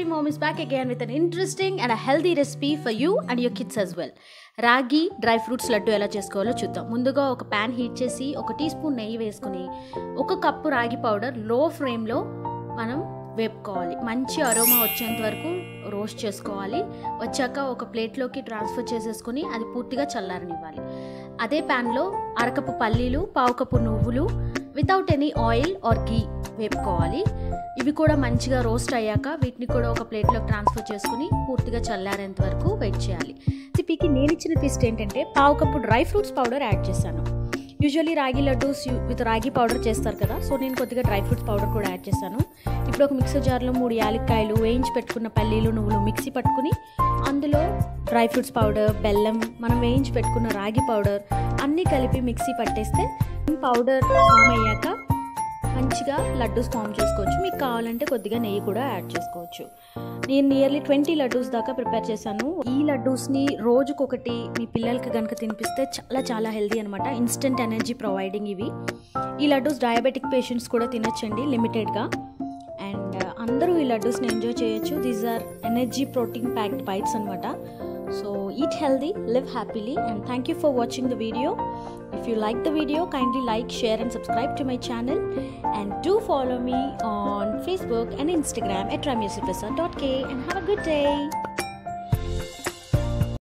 Mom is back again with an interesting and a healthy recipe for you and your kids as well. Ragi dry fruits laddu ఎలా చేసుకోవాలో చూద్దాం. ముందుగా ఒక pan heat చేసి 1 tea spoon నెయ్యి వేసుకుని 1 కప్పు రాగి పౌడర్ లో ఫ్లేమ్లో మనం వేపుకోవాలి. మంచి అరోమా వచ్చేంత వరకు రోస్ట్ చేసుకోవాలి. వచ్చాక ఒక ప్లేట్లోకి ట్రాన్స్ఫర్ చేసేసుకుని అది పూర్తిగా చల్లారనివ్వాలి. అదే ప్యాన్లో 1/2 కప్పు పల్లీలు, 1/2 కప్పు నువ్వులు without any oil or ghee వేపుకోవాలి. ఇవి కూడా మంచిగా రోస్ట్ అయ్యాక వీటిని కూడా ఒక ప్లేట్లోకి ట్రాన్స్ఫర్ చేసుకుని పూర్తిగా చల్లారేంత వరకు వెయిట్ చేయాలి. రెసిపీకి నేను ఇచ్చిన ట్విస్ట్ ఏంటంటే 1/2 కప్పు డ్రై ఫ్రూట్స్ పౌడర్ యాడ్ చేశాను. యూజువల్లీ రాగి లడ్డూస్ విత్ రాగి పౌడర్ చేస్తారు కదా, సో నేను కొద్దిగా డ్రై ఫ్రూట్స్ పౌడర్ కూడా యాడ్ చేశాను. ఇప్పుడు ఒక మిక్సర్ జార్లో 3 యాలక్కాయలు, వేయించి పెట్టుకున్న పల్లీలు, నువ్వులు మిక్సీ పట్టుకుని అందులో డ్రై ఫ్రూట్స్ పౌడర్, బెల్లం, మనం వేయించి పెట్టుకున్న రాగి పౌడర్ అన్నీ కలిపి మిక్సీ పట్టేస్తే పౌడర్ ఫామ్ అయ్యాక మంచిగా లడ్డూస్ ఫామ్ చేసుకోవచ్చు. మీకు కావాలంటే కొద్దిగా నెయ్యి కూడా యాడ్ చేసుకోవచ్చు. నేను నియర్లీ 20 లడ్డూస్ దాకా ప్రిపేర్ చేశాను. ఈ లడ్డూస్ని రోజుకొకటి మీ పిల్లలకి కనుక తినిపిస్తే చాలా చాలా హెల్తీ అనమాట. ఇన్స్టెంట్ ఎనర్జీ ప్రొవైడింగ్ ఇవి. ఈ లడ్డూస్ డయాబెటిక్ పేషెంట్స్ కూడా తినొచ్చండి లిమిటెడ్గా. అండ్ అందరూ ఈ లడ్డూస్ని ఎంజాయ్ చేయొచ్చు. These are energy protein packed bites అనమాట. So eat healthy, live happily, and thank you for watching the video. If you like the video, kindly like, share and subscribe to my channel, and do follow me on Facebook and Instagram at ramyusufasa.k, and have a good day.